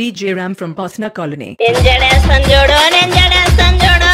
DJ Ram from Pasna Colony. Nen Jada Esta Chudu, Nen Jada Esta Chudu.